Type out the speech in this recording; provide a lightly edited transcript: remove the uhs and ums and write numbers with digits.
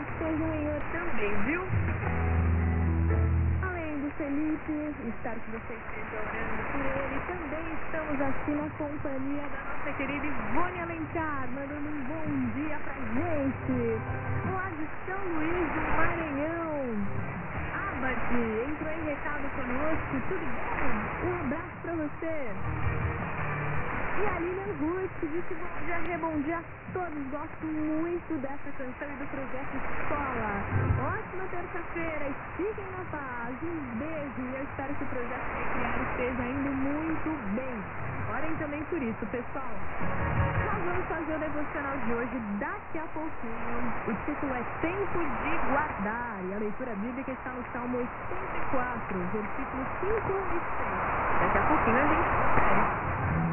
Bastos Manhã também, viu? Além do Felipe, espero que você esteja orando por ele. Também estamos aqui na companhia da nossa querida Ivone Alencar, mandando um bom dia pra gente. Lá de São Luís do Maranhão. Abade entrou em recado conosco, tudo bom? Um abraço pra você. E a Lilian Ruth disse bom dia a todos. Gosto muito dessa canção e do projeto Escola. Ótima terça-feira e fiquem na paz. Um beijo e eu espero que o projeto Recriar esteja indo muito bem. Orem também por isso, pessoal. Nós vamos fazer o devocional de hoje daqui a pouquinho. O título é Tempo de Guardar e a leitura bíblica está no Salmo 84, versículos 5 e 6. Daqui a pouquinho a gente confere.